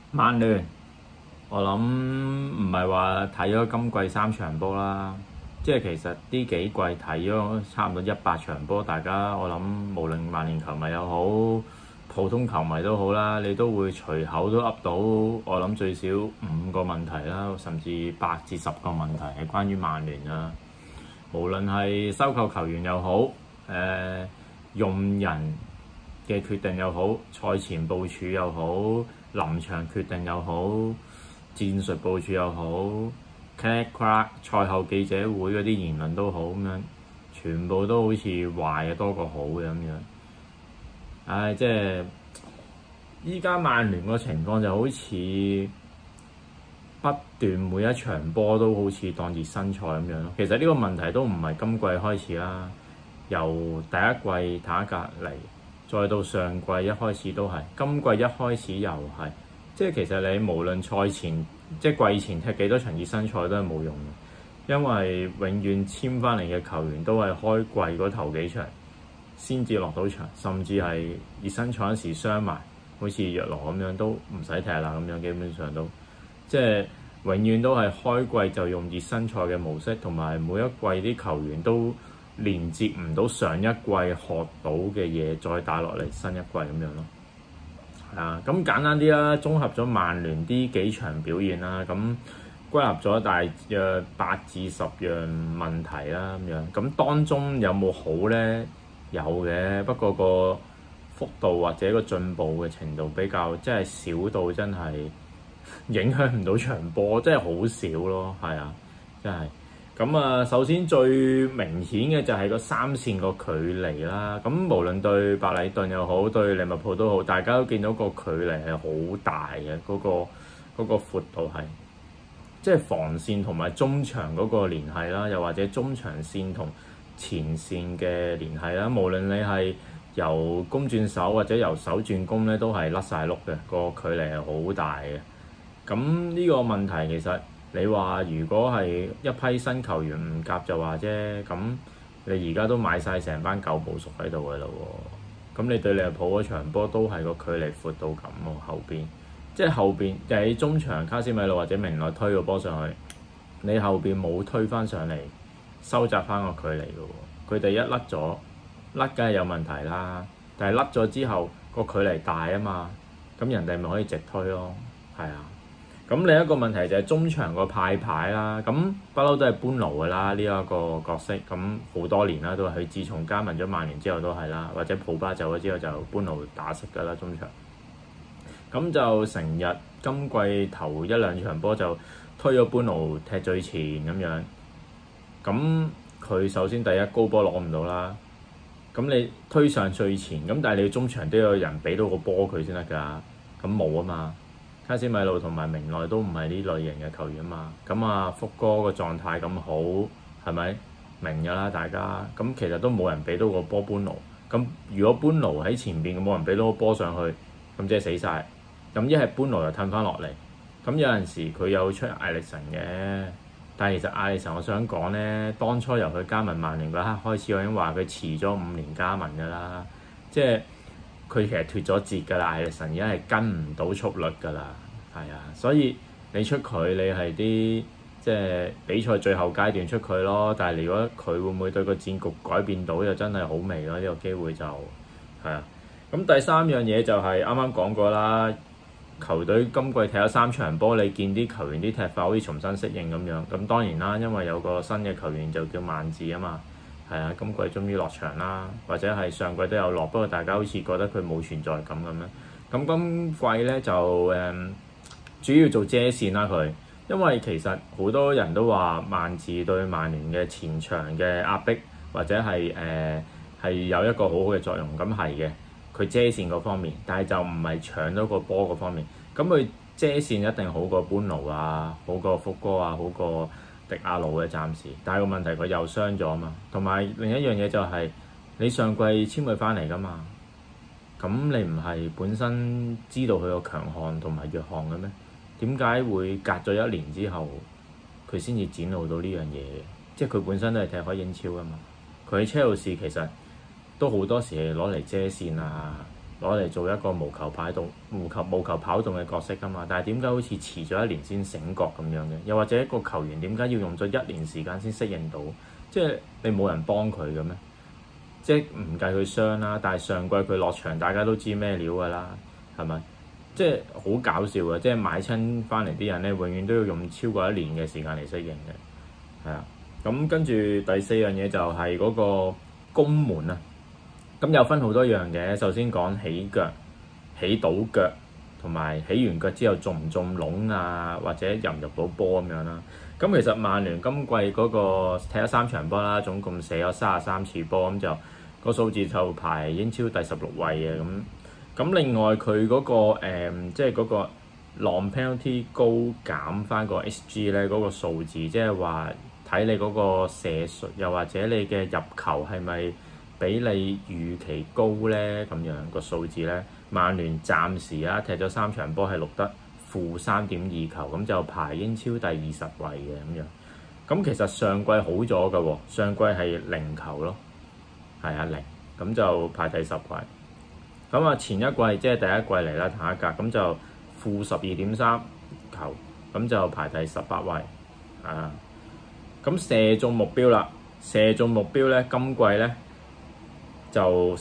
曼聯，我諗唔係話睇咗今季3場波啦，即係其實呢幾季睇咗差唔多100場波，大家我諗無論曼聯球迷又好，普通球迷都好啦，你都會隨口都噏到，我諗最少5個問題啦，甚至8至10個問題係關於曼聯啊。無論係收購球員又好，用人嘅決定又好，賽前部署又好，臨場決定又好，戰術部署又好 ，crack 賽後記者會嗰啲言論都好咁樣，全部都好似壞嘅多過好嘅咁樣。唉，即係依家曼聯個情況就好似不斷每一場波都好似當熱身賽咁樣咯。其實呢個問題都唔係今季開始啦，由第一季打隔離，再到上季一開始都係，今季一開始又係。即係其實你無論賽前即係季前踢幾多場熱身賽都係冇用嘅，因為永遠簽翻嚟嘅球員都係開季嗰頭幾場先至落到場，甚至係熱身賽嗰時傷埋，好似若羅咁樣都唔使踢啦咁樣，基本上都即係永遠都係開季就用熱身賽嘅模式，同埋每一季啲球員都連接唔到上一季學到嘅嘢，再帶落嚟新一季咁樣咯。咁簡單啲啦，綜合咗曼聯啲幾場表現啦，咁歸納咗大約8至10樣問題啦咁樣。咁當中有冇好咧？有嘅，不過個幅度或者個進步嘅程度比較即係少到真係影響唔到場波，真係好少咯，係啊，真係。咁啊，首先最明顯嘅就係個3線個距離啦。咁無論對白禮頓又好，對利物浦都好，大家都見到個距離係好大嘅，嗰個闊度係，即係防線同埋中場嗰個聯繫啦，又或者中場線同前線嘅聯繫啦。無論你係由攻轉守或者由守轉攻咧，都係甩晒碌嘅，個距離係好大嘅。咁呢個問題其實你話如果係一批新球員唔夾就話啫，咁你而家都買晒成班舊部屬喺度嘅咯喎，咁你對利物浦嗰場波都係個距離闊到咁喎，後邊即係後邊就喺中場卡斯米路或者明內推個波上去，你後邊冇推翻上嚟收窄翻個距離嘅喎，佢哋一甩咗，甩梗係有問題啦，但係甩咗之後個距離大啊嘛，咁人哋咪可以直推咯，係啊。咁另一個問題就係中場個派牌啦，咁不嬲都係般奴㗎啦，呢一個角色，咁好多年啦都係佢，自從加盟咗曼聯之後都係啦，或者普巴走咗之後就般奴打識㗎啦中場。咁就成日今季頭1-2場波就推咗般奴踢最前咁樣，咁佢首先第一高波攞唔到啦，咁你推上最前，咁但係你中場都有人俾到個波佢先得㗎，咁冇啊嘛。卡斯米路同埋明內都唔係呢類型嘅球員啊嘛，咁啊福哥個狀態咁好，係咪明㗎啦大家？咁其實都冇人俾到個波般奴，咁如果般奴喺前邊冇人俾到個波上去，咁即係死晒。咁一係般奴又褪翻落嚟，咁有陣時佢有出艾力神嘅，但係其實艾力神我想講咧，當初由佢加盟曼聯嗰刻開始，我已經話佢遲咗5年加盟㗎啦，即係。佢其實脫咗節㗎啦，艾力神而家係跟唔到速率㗎啦，係啊，所以你出佢，你係啲即係比賽最後階段出佢咯。但係如果佢會唔會對個戰局改變到，就真係好微咯。呢個機會就係啊。咁第3樣嘢就係啱啱講過啦，球隊今季踢咗3場波，你見啲球員啲踢法好似重新適應咁樣。咁當然啦，因為有個新嘅球員就叫曼治啊嘛。係啊，今季終於落場啦，或者係上季都有落，不過大家好似覺得佢冇存在感咁樣。咁今季咧就主要做遮線啦佢，因為其實好多人都話曼治對曼聯嘅前場嘅壓迫，或者係有一個好好嘅作用，咁係嘅。佢遮線嗰方面，但係就唔係搶到個波嗰方面。咁佢遮線一定好過般奴啊，好過福哥啊，好過迪亞路嘅暫時，但係個問題佢又傷咗啊嘛，同埋另一樣嘢就係你上季簽佢翻嚟噶嘛，咁你唔係本身知道佢個強項同埋弱項嘅咩？點解會隔咗1年之後佢先至展露到呢樣嘢嘅？即係佢本身都係踢開英超噶嘛，佢喺車路士其實都好多時係攞嚟遮線啊， 攞嚟做一個無球跑動嘅角色㗎嘛。但係點解好似遲咗1年先醒覺咁樣嘅？又或者一個球員點解要用咗1年時間先適應到？即係你冇人幫佢嘅咩？即係唔計佢傷啦，但係上季佢落場大家都知咩料㗎啦，係咪？即係好搞笑嘅，即係買親翻嚟啲人咧，永遠都要用超過1年嘅時間嚟適應嘅，係啊。咁跟住第4樣嘢就係嗰個攻門啊。咁有分好多樣嘅，首先講起腳、起到腳，同埋起完腳之後中唔中籠啊，或者入唔入到波咁樣啦。咁其實曼聯今季嗰個踢咗3場波啦，總共射咗33次波，咁就個數字就排英超第16位嘅咁。咁另外佢嗰個即係嗰個 long penalty 高減翻個 XG 咧，嗰個數字即係話睇你嗰個射術，又或者你嘅入球係咪比你預期高咧？咁樣個數字咧，曼聯暫時踢咗3場波係錄得-3.2球，咁就排英超第20位嘅咁樣。咁其實上季好咗㗎喎，上季係0球咯，係0，咁就排第10位。咁啊前一季即係第一季嚟啦，下一格咁就-12.3球，咁就排第18位。咁射中目標啦，射中目標咧，今季咧就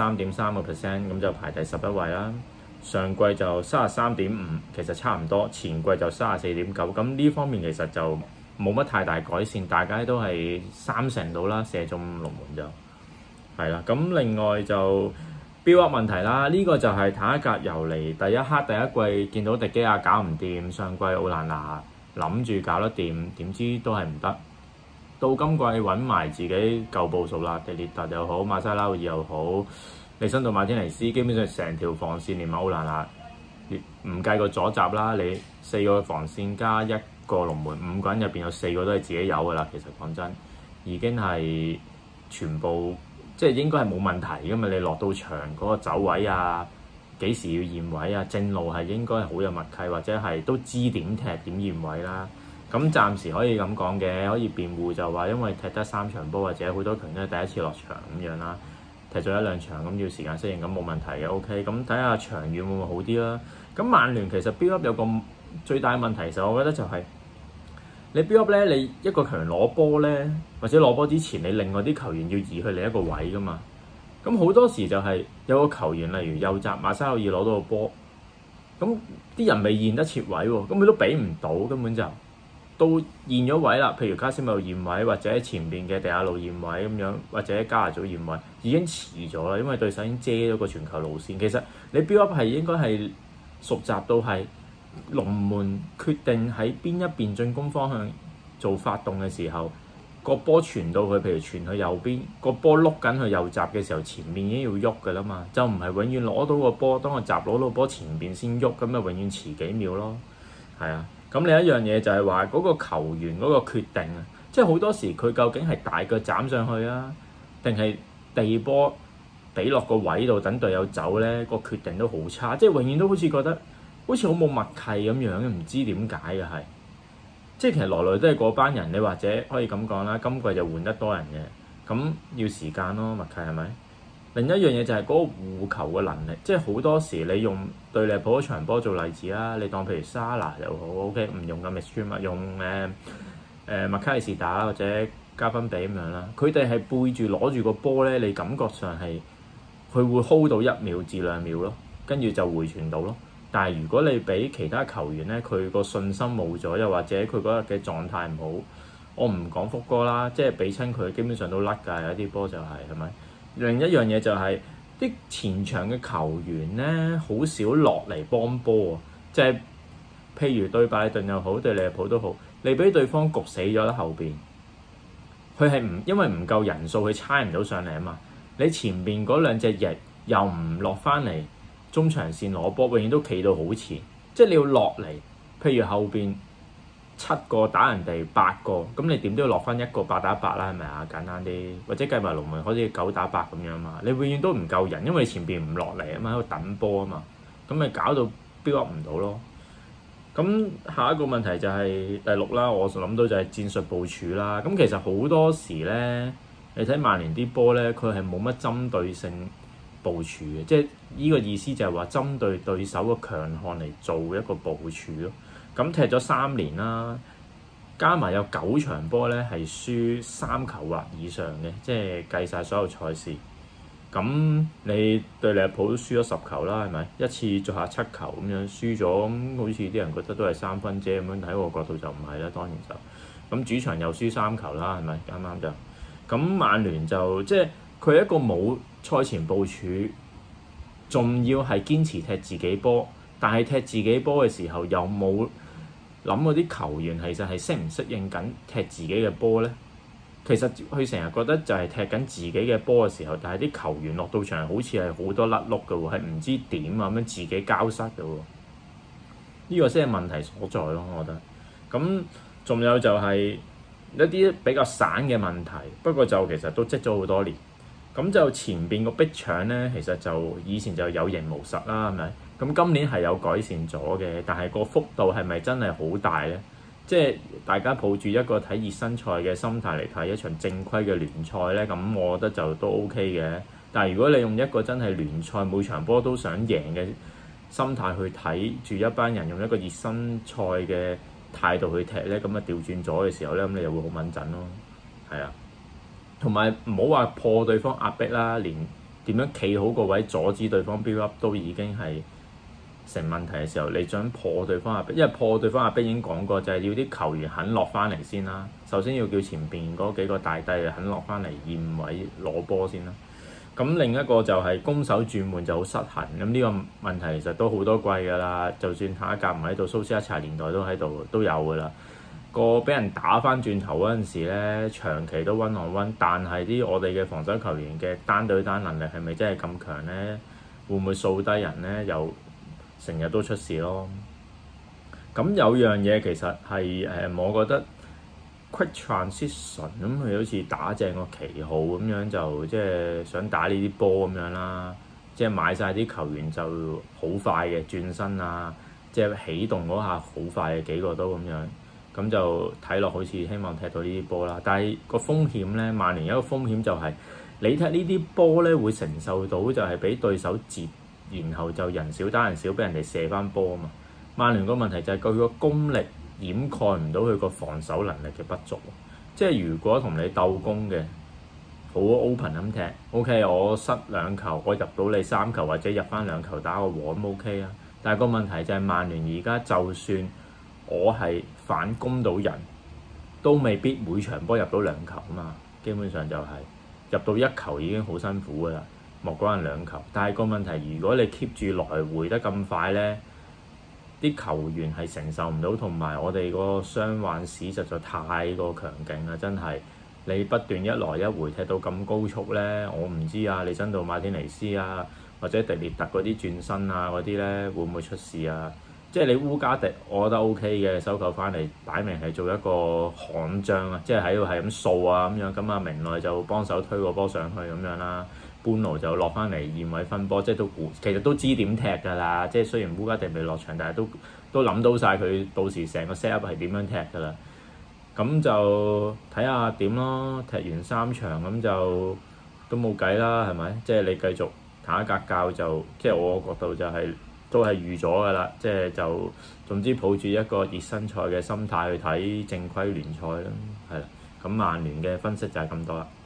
33.3%，咁就排第11位啦。上季就33.5，其實差唔多。前季就34.9，咁呢方面其實就冇乜太大改善，大家都係3成到啦，射中龍門就係啦。咁另外就build up問題啦，呢個就係坦克格由嚟第一季見到迪基亞搞唔掂，上季奧蘭拿諗住搞得掂，點知都係唔得。到今季揾埋自己舊部數啦，迪列特又好，馬沙拉爾又好，利申道馬天尼斯，基本上成條防線連埋奧蘭拿，唔計個左閘啦，你4個防線加1個龍門，5個人入邊有4個都係自己有㗎啦。其實講真，已經係全部即係應該係冇問題㗎嘛。你落到場嗰個走位啊，幾時要驗位啊，正路係應該係好有默契，或者係都知點踢點驗位啦。咁暫時可以咁講嘅，可以辯護就話因為踢得3場波，或者好多球員都係第一次落場咁樣啦，踢咗1-2場咁要時間適應，咁冇問題嘅。OK， 咁睇下長遠會唔會好啲啦。咁曼聯其實 build up 有個最大問題，其實我覺得就係你 build up 咧，你一個球員攞波咧，或者攞波之前，你另外啲球員要移去另一個位噶嘛。咁好多時就係有個球員，例如右閘馬沙爾攞到個波，咁啲人未驗得切位喎，咁佢都俾唔到，根本就到驗咗位啦。譬如卡斯米路驗位，或者前邊嘅迪亞路驗位咁樣，或者加拿祖驗位，已經遲咗啦，因為對手已經遮咗個傳球路線。其實你 build up 係應該係熟習到係龍門決定喺邊一邊進攻方向做發動嘅時候，個波傳到去，譬如傳去右邊，個波碌緊去右閘嘅時候，前面已經要喐㗎啦嘛，就唔係永遠攞到個波，當個閘攞到波前邊先喐，咁咪永遠遲幾秒咯。係啊。咁另一樣嘢就係話嗰個球員嗰個決定啊，即係好多時佢究竟係大腳斬上去啊，定係地波俾落個位度等隊友走咧？個決定都好差，即係永遠都好似覺得好似好冇默契咁樣，唔知點解嘅係。即係其實來來都係嗰班人，你或者可以咁講啦，今季就換得多人嘅，咁要時間咯，默契係咪？另一樣嘢就係嗰個護球嘅能力，即係好多時你用對利物浦嗰場波做例子啦，你當譬如沙拿又好 ，OK， 唔用咁 extreme， 用麥卡利士打或者加分比咁樣啦，佢哋係背住攞住個波咧，你感覺上係佢會 hold 到1秒至2秒咯，跟住就回傳到咯。但係如果你俾其他球員咧，佢個信心冇咗，又或者佢嗰日嘅狀態唔好，我唔講福哥啦，即係俾親佢基本上都甩㗎，有啲波就係咪？另一樣嘢就係啲前場嘅球員咧，好少落嚟幫波啊！即係譬如對拜頓又好，對利物浦都好，你俾對方焗死咗啦後邊，佢係因為唔夠人數，佢猜唔到上嚟啊嘛！你前邊嗰兩隻翼又唔落翻嚟中場線攞波，永遠都企到好前，即係你要落嚟。譬如後邊7個打人哋8個，咁你點都要落翻1個8打8啦，係咪啊？簡單啲，或者計埋龍門好似9打8咁樣嘛。你永遠都唔夠人，因為你前邊唔落嚟啊嘛，喺度等波啊嘛，咁咪搞到 build up 唔到咯。咁下一個問題就係第6啦，我諗到就係戰術部署啦。咁其實好多時咧，你睇曼聯啲波咧，佢係冇乜針對性部署嘅，即係呢個意思就係話針對對手嘅強項嚟做一個部署咯。咁踢咗3年啦，加埋有9場波咧係輸3球或以上嘅，即係計晒所有賽事。咁你對利物浦都輸咗10球啦，係咪？一次作客7球咁樣輸咗，咁好似啲人覺得都係3分啫咁樣，喺我角度就唔係啦，當然就咁主場又輸3球啦，係咪？啱啱就咁曼聯就即係佢係一個冇賽前部署，仲要係堅持踢自己波，但係踢自己波嘅時候又冇諗嗰啲球員其實係適唔適應緊踢自己嘅波咧？其實佢成日覺得就係踢緊自己嘅波嘅時候，但係啲球員落到場好似係好多甩碌嘅喎，係唔知點啊咁樣自己交失嘅喎。呢個先係問題所在咯，我覺得。咁仲有就係一啲比較散嘅問題，不過就其實都積咗好多年。咁就前邊個逼搶咧，其實就以前就有形無實啦，係咪？咁今年係有改善咗嘅，但係個幅度係咪真係好大咧？即係大家抱住一個睇熱身賽嘅心態嚟睇一場正規嘅聯賽咧，咁我覺得就都 OK 嘅。但係如果你用一個真係聯賽每場波都想贏嘅心態去睇住一班人用一個熱身賽嘅態度去踢咧，咁啊調轉咗嘅時候咧，咁你就會好敏感咯。係啊，同埋唔好話破對方壓迫啦，連點樣企好個位阻止對方 build up 都已經係成問題嘅時候，你想破對方壓迫，因為破對方壓迫已經講過，就係要啲球員肯落翻嚟先啦。首先要叫前邊嗰幾個大帝肯落翻嚟驗位攞波先啦。咁另一個就係攻守轉換就好失衡。咁呢個問題其實都好多季㗎啦。就算下一屆唔喺度，蘇斯克查年代都喺度都有㗎啦。個俾人打翻轉頭嗰陣時咧，長期都 one on one，但係啲我哋嘅防守球員嘅單對單能力係咪真係咁強咧？會唔會掃低人咧？又成日都出事咯。咁有樣嘢其實係我覺得 quick transition 咁，佢好似打正個旗號咁樣，就即係想打呢啲波咁樣啦。即係買晒啲球員就好快嘅轉身啊，即係起動嗰下好快嘅幾個都咁樣。咁就睇落好似希望踢到呢啲波啦。但係個風險咧，曼聯有一個風險就係你踢呢啲波咧會承受到就係俾對手截。然後就人少打人少，俾人哋射翻波啊嘛！曼聯個問題就係佢個功力掩蓋唔到佢個防守能力嘅不足。即係如果同你鬥攻嘅，好 open 咁踢 ，OK， 我失2球，我入到你3球或者入翻2球打個和咁 OK 啊。但係個問題就係曼聯而家就算我係反攻到人，都未必每場波入到2球啊嘛。基本上就係入到1球已經好辛苦㗎啦。莫講人2球，但係個問題，如果你 keep 住來回得咁快咧，啲球員係承受唔到，同埋我哋個傷患史實在太過強勁啦，真係你不斷一來一回踢到咁高速咧，我唔知啊，你真到馬天尼斯啊，或者迪列特嗰啲轉身啊嗰啲咧，會唔會出事啊？即係你烏加迪，我覺得 OK 嘅，收購翻嚟擺明係做一個悍將啊，即係喺度係咁掃啊咁樣，咁啊明內就幫手推個波上去咁樣啦。般奴就落翻嚟驗位分波，即係都其實都知點踢㗎啦。即係雖然烏加迪未落場，但係都諗到晒佢到時成個 set up 係點樣踢㗎啦。咁就睇下點咯。踢完3場咁就都冇計啦，係咪？即係你繼續下一格教就，即係我角度就係都係預咗㗎啦。即係就總之抱住一個熱身賽嘅心態去睇正規聯賽啦，係啦。咁曼聯嘅分析就係咁多啦。